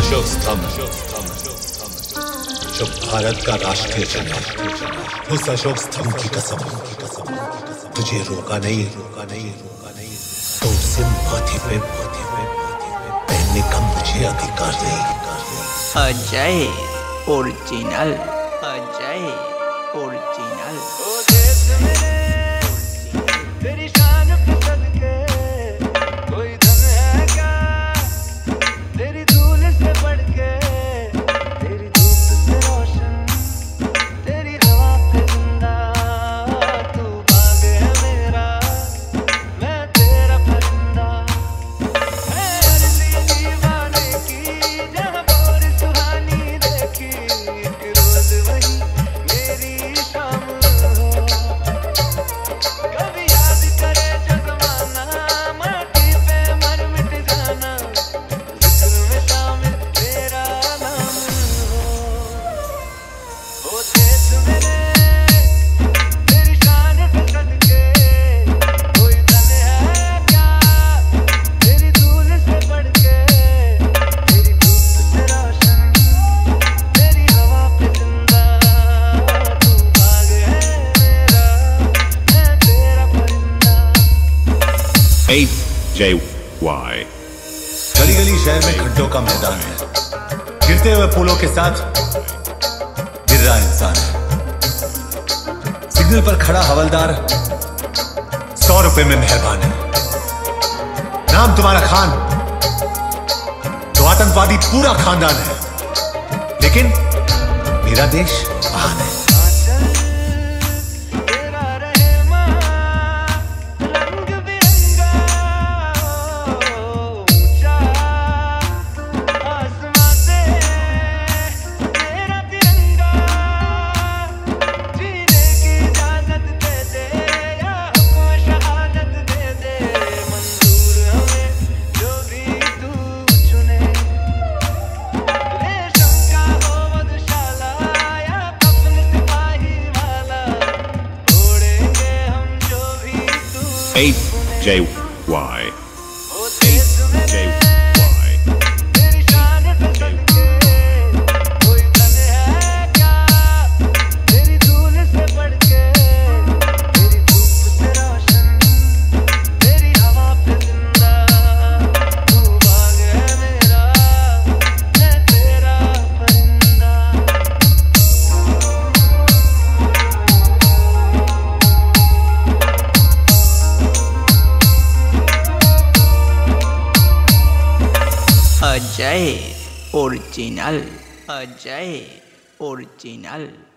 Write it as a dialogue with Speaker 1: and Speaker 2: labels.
Speaker 1: अशोक स्तंभ जो भारत का राष्ट्रीय चिन्ह है, उस अशोक स्तंभ की कसम तुझे रोका नहीं तो उसे माथे पे पहनने का मुझे अधिकार नहीं।
Speaker 2: Ajay original, Ajay original.
Speaker 3: तेरी शान पे सदके कोई धन है क्या, तेरी धूल से बढ़ के, तेरी धूप से रोशन, तेरी हवा पे जिंदा, तू बाग है मेरा, मैं तेरा परिंदा। है अर्ज़ी दीवाने की जहाँ बोर सुहानी देखी, एक रोज वही मेरी शाम हो। कभी याद करे जो ज़माना, माटी पे मर मिट जाना, जिक्र में शामिल तेरा नाम हो देश मेरे, तेरी शान पे सदके कोई धन है क्या, तेरी धूल से बढ़ के, तेरी धूप से रोशन, तेरी हवा पे जिंदा, तू बाग है मेरा, मैं तेरा परिंदा।
Speaker 4: AJY
Speaker 1: गली गली शहर में खड्डों का मैदान है, गिरते हुए फूलों के साथ गिर रहा इंसान है। सिग्नल पर खड़ा हवलदार 100 रुपए में मेहरबान है। नाम तुम्हारा खान तो आतंकवादी पूरा खानदान है, लेकिन मेरा देश महान है।
Speaker 3: तेरा रहमा रंग बिरंगा, ऊंचा आसमां से तेरा तिरंगा, जीने की इजाजत दे दे या हुक्म शहादत दे दे, मंजूर हमें जो भी तू चुने। रेशम का हो मधुशाला या कफन सिपाही वाला, छोड़ेंगे हम जो भी तू
Speaker 4: AJY
Speaker 3: ओ देश मेरे,
Speaker 4: AJY
Speaker 3: तेरी शान पे सदके कोई धन है क्या, तेरी धूल से बढ़ के, तेरी धूप से रोशन, तेरी हवा पे जिंदा, तू बाग है मेरा, मैं तेरा परिंदा।
Speaker 2: Ajay original, Ajay original.